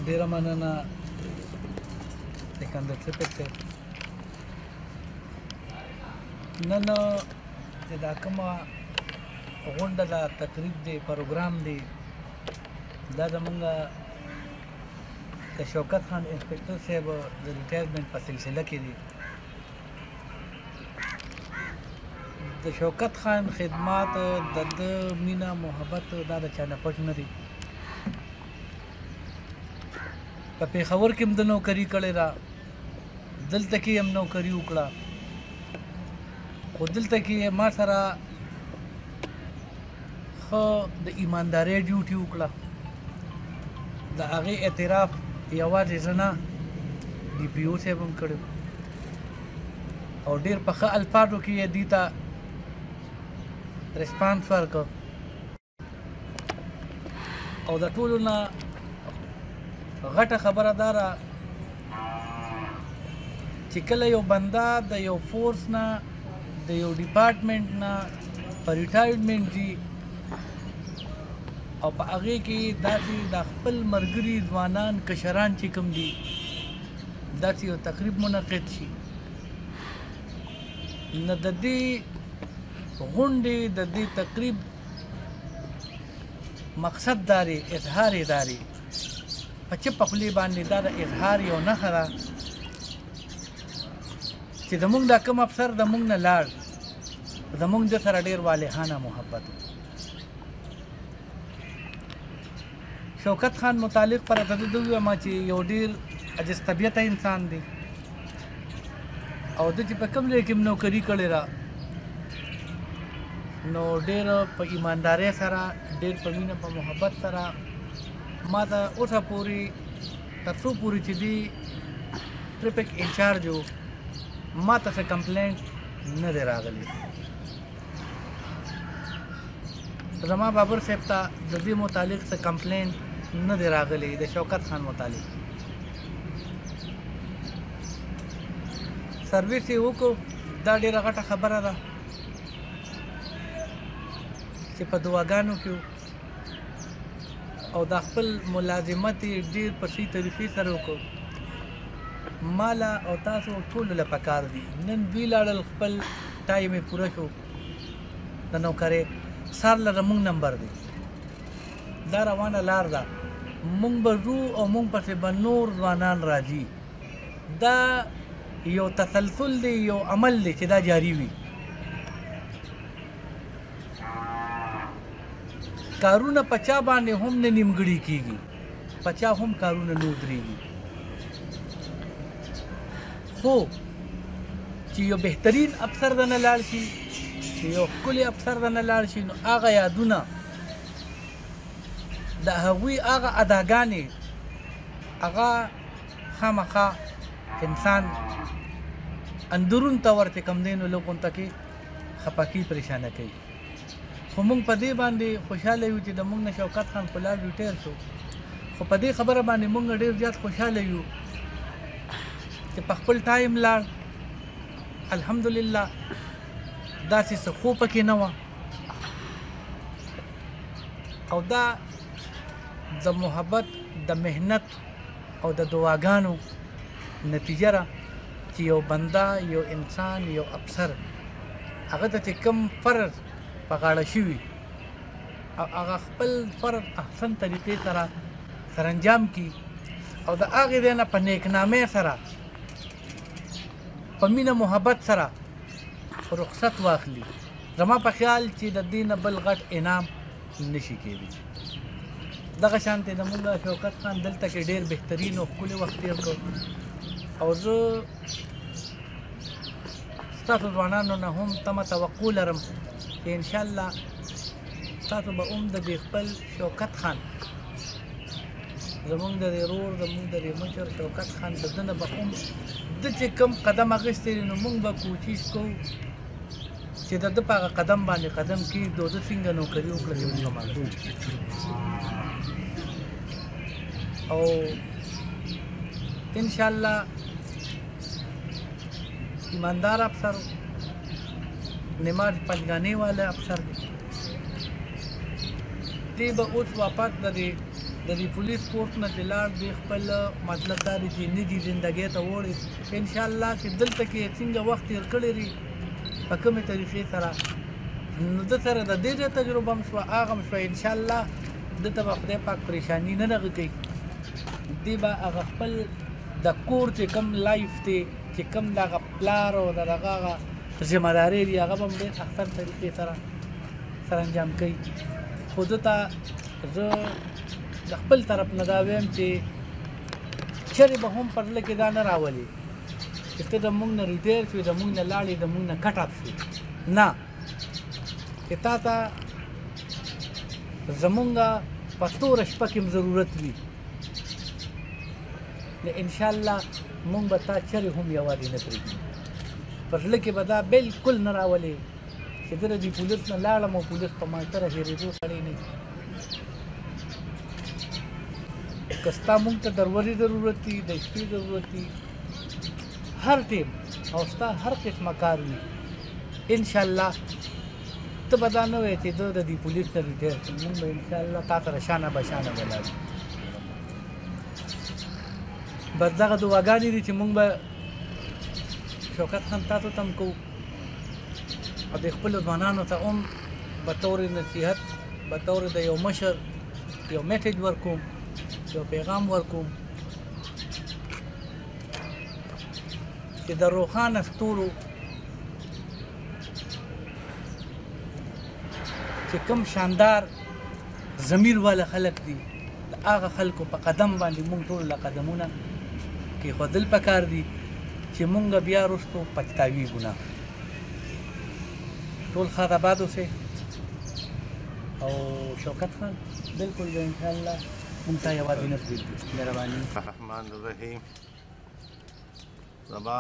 ډیره مننه سکندر ټریپک صاحب. نن چې دا کومه غونډه ده، تقریب دی، پروګرام دی، دا زمونږ د شوکت خان انسپکټر صاحب د ریټایرمنټ په سلسله کې دی. د شوکت خان خدمات، د ده مینه محبت دا د چا نه پټ نه دی. په پېښور کې هم د نوکري کړې ده، دلته کې هم نوکري وکړه، خو دلته کې ما سره ښه د ایماندارۍ ډیوټي وکړه. د هغې اعتراف یوازې زه نه، ډي پي او صاحب هم کړی او ډېر په ښه الفاظو کې یې دې ته ریسپانس ورکړ. او د ټولو نه غټه خبره دا ده چې کله یو بنده د یو فورس نه، د یو ډپارټمنټ نه په ریټایرمنټ ځي او په هغې کې داسې د خپل ملګري ځوانان کشران چې کوم دي داسې یو تقریب منعقد شي، نو د دې غونډې د دې تقریب مقصد دا دی، اظهار یې دا دی، په چپه خولې باندې دا د اظهار یو نښه ده چې زمونږ دا کوم افسر زمونږ نه لاړ، زمونږ د سره ډېر والهانه محبت و. شوکت خان متعلق پر ته د ووایم چې یو ډېر عجز طبیعته انسان دی او د چې په کوم ځای کې نوکري کړې ده نو ډېر په ایماندارۍ سره، ډېر په مینه په محبت سره ما ته اوسه پورې تر څو پورې چې دی ټریفک انچارج و ما ته څه کمپلینټ نه دی راغلی. زما بابر صاحب ته د دې متعلق څه کمپلینټ نه دی راغلی د شوکت خان متعلق. سرویس یې وکړو، دا ډېره غټه خبره ده چې په دعاګانو کې او دا خپل ملازمت یې ډېر په صحیح طریقې سره وکړو. ماله او تاسو ټولو له پکار دي نن دوی لاړل، خپل ټایم یې پوره شو د نوکرۍ، سار له زمونږ نمبر دی، دا روانه لار ده، مونږ به ځو او مونږ پسې به نور ځوانان راځي. دا یو تسلسل دی، یو عمل دی چې دا جاري وي. کارونه په چا باندې هم نه نیمګړي کېږي، په چا هم کارونه نه ودرېږي، خو چې یو بهترین افسر د نه لاړ شي، چې یو ښکلی افسر د نه لاړ شي، نو هغه یادونه د هغوی هغه اداګانې هغه خامخا انسان اندرون ته ورته کوم دی نو لوګونته کې خپګي پریشانه کوي. خو مونږ په دې باندې خوشحاله یو چې د مونږ نه شوکت خان په لار ریټایر شو، خو په دې خبره باندې مونږ ډېر زیات خوشحاله یو چې په خپل ټایم لاړ. الحمدلله داسې څه خو پکې نه وه او دا د محبت، د محنت او د دعاګانو نتیجه ده چې یو بنده، یو انسان، یو افسر هغه ته چې کوم فرض په غاړه شوي او هغه خپل فرض احسن طریقې سره سرانجام کړي او د هغې ځای نه په نیکنامۍ سره، په مینه محبت سره رخصت واخلي. زما په خیال چې د دې نه بل غټ انعام نشي کېدی. دغه شانتې زمونږ شوکت خان دلته کې ډېر بهترین او ښکلی وخت تېر کړ او زه ستاسو ځوانانو نه هم تمه توقع لرم چې انشاءالله تاسو به هم د دې خپل شوکت خان، زمونږ د دې رور، زمونږ د دې مشر شوکت خان د ده نه به هم د چې کوم قدم اخیستی دی نو مونږ به کوشش کوو چې د ده په هغه قدم باندې قدم کېږدو، د ده څنګه نوکري وکړه چې مونږ هم او انشاءالله ایماندار افسر، نماز پنجگانی والا افسر دی به اوس واپس د دې د دې پولیس کورټ نه چې لاړ دوی خپل مطلب دا دی چې نجي زندګۍ ته وړي انشاءالله چې دلته کې څنګه وخت تېر کړی دی په کومې طریقې سره نو ده سره د دې تجربه هم شوه هغه هم شوه انشاءالله ده ته به خدای پاک پریشاني نه دغه کوي دی به هغه خپل د کور چې کوم لایف دی چې کوم دغه پلار او د دغه هغه ذمهداري دي هغه به هم ډېر احسن طریقې سره سرانجام کوي خو ده ته زه د خپل طرف نه دا وایم چې چرې به هم پر زړه کې دا نه راولي چې ته د مونږ نه ریټیر شوې د مونږ نه لاړې د مونږ نه کټ اپ شوې نه چې تا ته زمونږ په توره شپه کې هم ضرورت وي نو انشاءالله مونږ به تا چرې هم یوازې نه پرېږدو پر زړه کې به دا بلکل نه راولي چې زه د دې پولیس نه لاړم او پولیس په ما سره هېرېدو سړی نه که ستا مونږ ته د ورځې ضرورت دي د شپې ضرورت دي هر ټیم او ستا هر قسمه کار وي انشاءالله ته به دا نه وایې چې زه د دې پولیس نه ریټیر شم مونږ به انشاءالله تا سره شانه به شانه ولاړ یو بس دغه دعاګانې دي چې مونږ به شوکت خان تاسو ته هم کوو او د خپلو ځوانانو ته هم به طور نصیحت به طور د یو مشر یو میسیج ورکوم یو پیغام ورکوم چې د روښانه ستورو چې کوم شاندار ضمیر والا خلک دي د هغه خلکو په قدم باندې مونږ ټول له قدمونه کېښودل پکار دي چې مونږ بیا وروستو پچتاویږو نه ټول ښاد آباد اوسئ او شوکت خان بالکل به انشاءالله مونږ ته یوازې نه پرېږدي مهرباني الرحمن الرحیم زما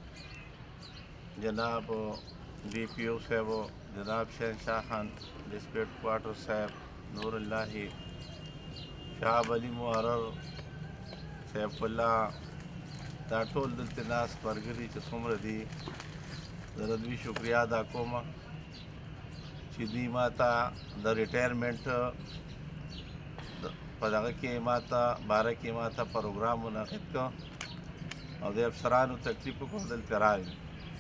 جناب ڈی پی او صاحب جناب شہنشاہ خان ڈسپیٹ کوارٹر صاحب نور اللہ شہاب علی محرر سیف الله دا ټول دلته ناس پرګري چې څومره دي زه د دوی شکریا ادا کوم چې دوی ما ته د ریټایرمنټ په دغه کې ما ته باره کې ما ته پروګرام منعقد کړ او د افسرانو تکلیف وکړ دلته راغلم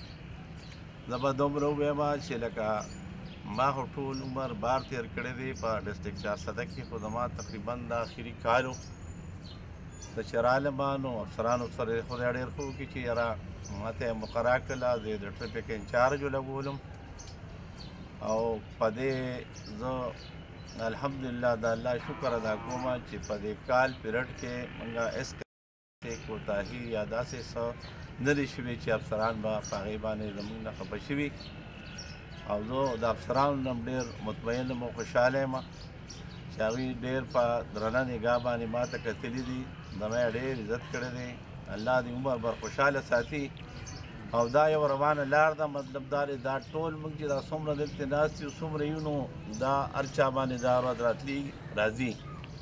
زه به دومره ووایم چې لکه ما خو ټول عمر بار تېر کړی دی په ډسټرکټ چارسده کې خو زما تقریبا د آخري کال و د چې رالمه نو افسرانو سره خدای ډېر ښه وکړي چې یاره ما ته یې مقرره کړله زه د ټرفک انچارج ولګولم او په دې زه الحمدلله د الله شکر ادا کوم چې په دې کال پیریډ کې موږ اس کوتاهي یا داسې څه نه دي شوي چې افسران به په هغې باندې زموږ نه خفه شوي او زه د افسرانو نه هم ډېر مطمئن یم او خوشحاله یم چې هغوی ډېر په درنه نګاه باندې ما ته کتلي دي زما یې ډېر عزت کړی دی الله دې عمر بر خوشحاله ساتي او دا یو روانه لار ده مطلب دا دی دا ټول موږ چې دا څومره دلته ناست یو څومره یو نو دا هر چا باندې دا ورځ راتلي راځي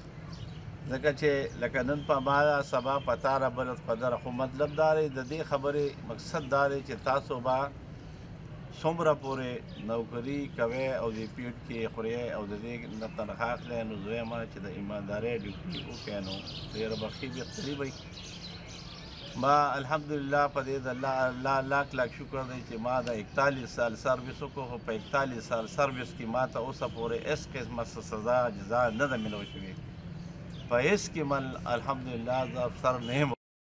ځکه چې لکه نن په ما سبا په تا را بلد قدره خو مطلب دا دی د دې خبرې مقصد دا دی چې تاسو به څومره پورې نوکري کوئ او د پیډ کې خورئ او د دې نه تنخوا اخلئ نو زه وایم چې د ایماندارۍ ډیوټي وکړئ نو ډېره بخښي بهتري وي ما الحمدلله په دې د الله لاک لاک شکر دی چې ما د 41 سال سروس وکړو خو په 41 سال سروس کې ما ته اوسه پورې هېڅ قسمه سزا جزا نه ده میلو شوې په هېڅ کې من الحمدلله زه افسر نه یم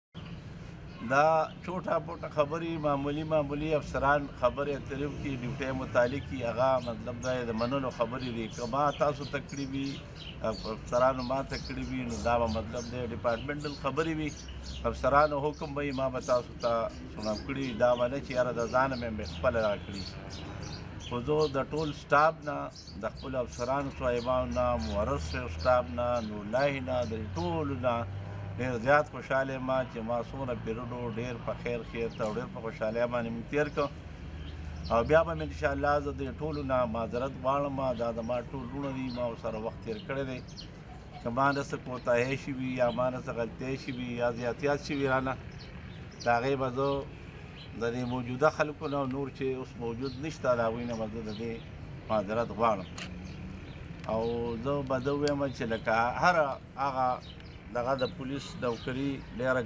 دا چوټه پوټه خبرې معمولي افسران خبرې اترې وکړي ډیوټۍ متعلق کي هغه مطلب دا د منلو خبرې دي که ما تاسو ته کړي وي افسرانو ما ته کړي وي نو دا به مطلب دی ډپارټمنټل خبرې وي افسرانو حکم به ما به تاسو ته سنم کړي دا به نه چې یاره د ځانه مې خپله راکړي خو زه د ټول سټاف نه د خپلو افسرانو صاحبانو نه مورث سټاف نه نورالله نه د ټولو نه ډېر زیات خوشحاله یم چې ما څومره پیریډ ډېر په خیر ته او ډېر په خوشحالۍ باندې مې تېر کړ او بیا به مې انشاءالله زه د ټولو نه معذرت غواړم دا زما ټول وروڼه دي ما ورسره وخت تېر کړی دی که ما نه څه کوتاهۍ شوي یا ما نه څه غلطۍ شوي یا زیاتیات شوي رانه د هغې به زه د دې موجوده خلکو نه نور چې اوس موجود نشته د هغوی نه به زه د دې معذرت غواړم او زه به ده ووایم چې لکه هره هغه دغه د پولیس نوکري ډېره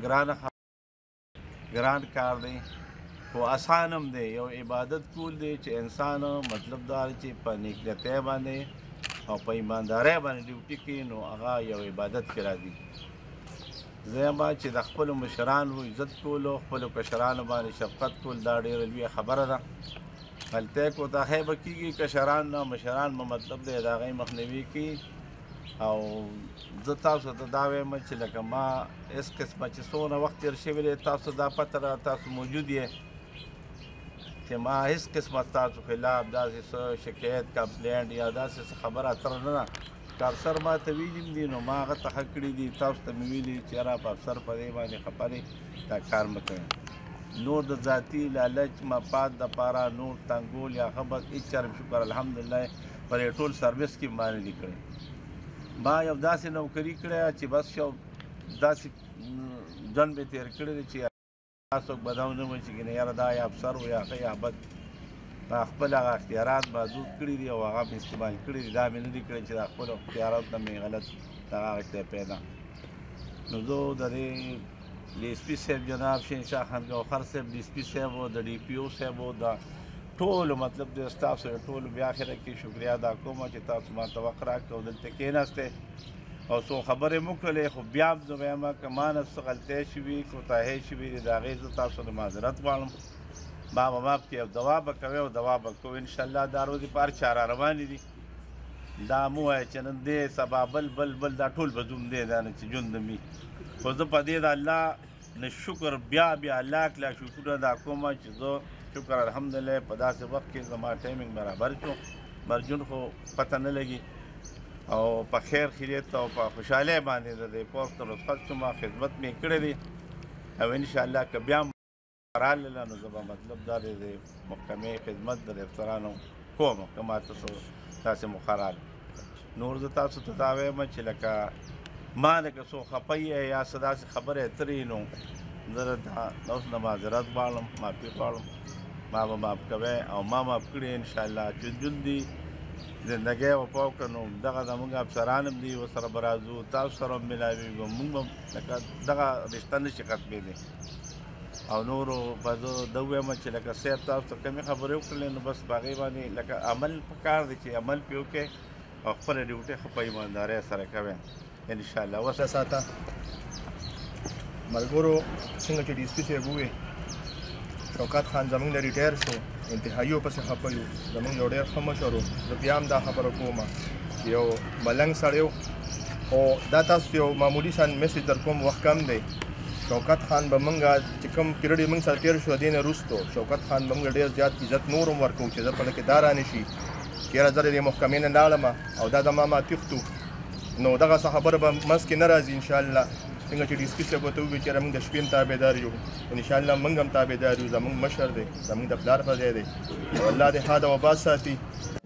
ګران کار دی خو اسان هم دی یو عبادت کول دی چې انسان مطلب دا چې په نیکنیتۍ باندې او په ایماندارۍ باندې ډیوټي کوي نو هغه یو عبادت کې راځي زه یم چې د خپلو مشرانو عزت کولو خپلو کشرانو باندې شفقت کول دا ډېره لویه خبره ده غلطۍ کوتاهۍ به کېږي کشران نه مشران به مطلب دی د هغې مخنیوي کوي او زه تاسو ته دا وایم چې لکه ما هېڅ قسمه چې څومره وخت تېر شوی دی تاسو دا پته را تاسو موجود یې چې ما هېڅ قسمه ستاسو خلاف داسې څه شکایت کمپلینټ یا داسې څه خبره اتره نه ده که افسر ما ته ویلي دي نو ما هغه ته ښه کړي دي تاسو ته مې ویلي چې یاره په افسر په دې باندې خفه دی دا کار مه کوئ نور د ذاتي لالچ مفاد دپاره نور تنګول یا ښه بس هېڅ چرم شکر الحمدلله په دې ټول سروس کې ما نه دي کړی ما یو داسې نوکري کړی چې بس یو داسې ژوند مې تېر کړی دی چې څوک به دا ونه وایي چې ګینه یاره دا یا افسر و یا ښه یا بد ما خپل هغه اختیارات محدود کړي دي او هغه مې استعمال کړي دي دا مې نه دي کړی چې د خپلو اختیاراتو نه مې غلط دغه اختیار پیدا نو زه د دې ډي اس پي صاحب جناب شهنشاه خان ګوهر صاحب ډي اس پي صاحب او د ډي پي او صاحب او د ټولو مطلب د سټاف سره ټولو بیا اخره کې شکریا ادا کوم چې تاسو ما ته وخت راکړ او دلته کېناستې او څو خبرې مو کړلې خو بیا هم زه وایم که ما نه څه غلطۍ شوي کوتاهۍ شوي دي د هغې زه تاسو نه معذرت غواړم ما به ماف کړي او دوا به کوئ او دوا به کوو انشاءالله دا ورځې په هر چا را روانې دي دا مو وایه چې نن دی سبا بل دا ټول به ځوم دی دا نه چې ژوند مي خو زه په دې د الله نه شکر بیا لاک شکرونه ادا کوم چې زه شکر الحمدلله په داسې وخت کې زما ټایمنګ برابر شو مرجون خو پته نه لګي او په خیر خیریت او په خوشحالۍ باندې د دې پوسټ رخصت شوم خدمت مې کړی دی او انشاءالله که بیا هم راغله نو زه به مطلب دا دی د محکمې خدمت د افسرانو کوم که ماته څه داسې موخه راغله نور زه تاسو ته دا وایم چې لکه ما نه که څوک خفه یې یا څه داسې خبرې اترې نو زه د اوس نه معذرت غواړم معافي غواړم ما به معاف کوئ او ما معاف کړي انشاءالله چې ژوند دي زندګۍ وفا وکړه نو دغه زموږ افسران هم دي ورسره به راځو تاسو سره هم ملاوېږو موږ به لکه دغه رشته نشي ختمېدی او نورو به زه ده ووایم چې لکه صاحب تاسو ته کمې خبرې وکړلې نو بس په هغې باندې لکه عمل پکار دی چې عمل پرې وکړئ او خپله ډیوټۍ ښه په ایماندارۍ سره کوئ انشاءالله وسه ساته ملګرو څنګه چې ډي اس پي صاحب وویل شوکت خان زموږ نه ریټایر شو انتهاییو پسې خفه یو زموږ یو ډېر ښه مشر و زه بیا هم دا خبره کوم چې یو ملنګ سړی و او دا تاسو یو معمولي شان میسج در کوم وخت کم دی شوکت خان به موږ چې کوم پیریډ یې موږ سره تېر شو دې نه وروستو شوکت خان به موږ ډېر زیات عزت نور هم ورکوو چې زه په کې دا رانشي چې یاره زه د دې محکمې نه لاړم او دا زما ما تښتو نو دغه څه خبره به منځ کې نه راځي انشاءالله څنګه چې ډي اس پي صاحب ورته وویل چې موږ د شپې هم تابعدار یو انشاءالله موږ هم تابعدار یو زموږ مشر دی زموږ د پلار په ځای دی او الله دې ښاد او آباد ساتي